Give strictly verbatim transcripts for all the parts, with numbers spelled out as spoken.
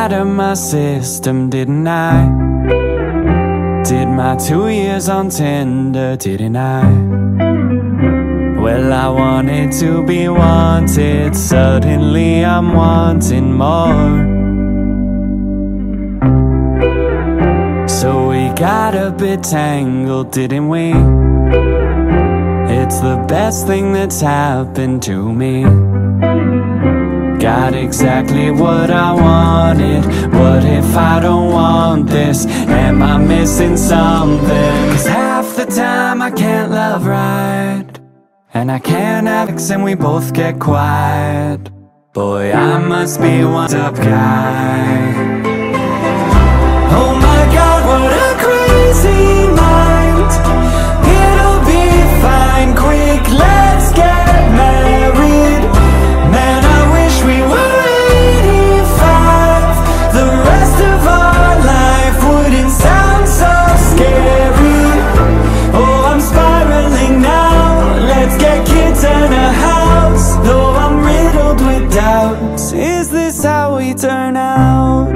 out of my system, didn't I? Did my two years on Tinder, didn't I? Well, I wanted to be wanted, suddenly I'm wanting more. So we got a bit tangled, didn't we? It's the best thing that's happened to me. Got exactly what I wanted. What if I don't want this? Am I missing something? Cause half the time I can't love right, and I can't have sex and we both get quiet. Boy, I must be one up guy. Oh my God, what a crazy mind. It'll be fine, quick, let's get married. Man, I wish we were eighty-five. The rest of our life wouldn't sound so scary. Oh, I'm spiraling now. Let's get kids and a house. Though I'm riddled with doubts, is this how we turn out?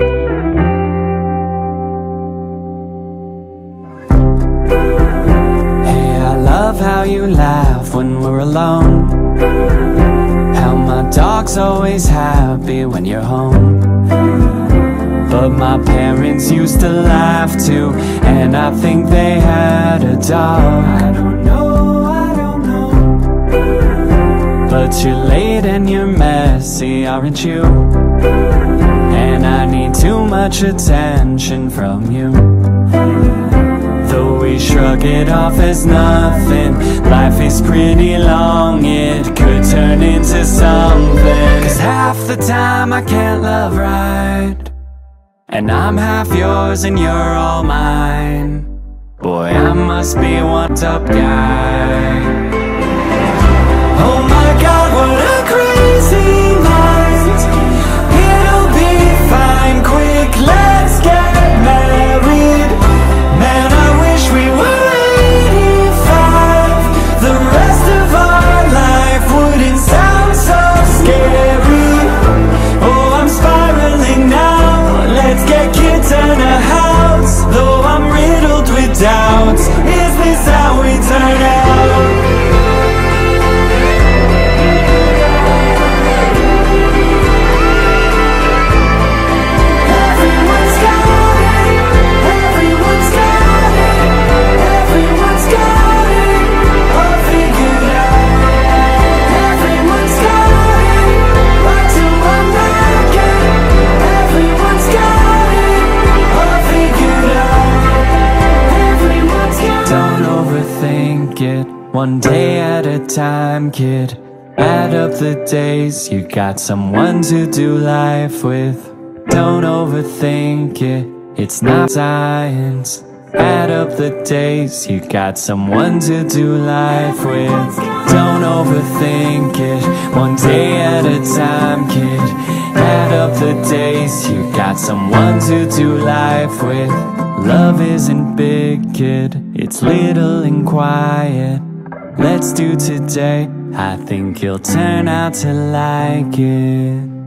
How you laugh when we're alone, how my dog's always happy when you're home. But my parents used to laugh too, and I think they had a dog. I don't know, I don't know. But you're late and you're messy, aren't you? And I need too much attention from you. Though we shrug it off as nothing, life is pretty long, it could turn into something. Cause half the time I can't love right, and I'm half yours and you're all mine. Boy, I must be one up guy. Oh my God, what a crazy mind. It'll be fine, quick, let's get married. Man, I wish we were eighty-five. The rest of our life wouldn't sound so scary. Oh, I'm spiraling now. Let's get kids and a house. Though I'm riddled with doubts, is this how we turn out? One day at a time, kid. Add up the days, you got someone to do life with. Don't overthink it, it's not science. Add up the days, you got someone to do life with. Don't overthink it, one day at a time, kid. Add up the days, you got someone to do life with. Love isn't big, kid, it's little and quiet. Let's do today, I think you'll turn out to like it.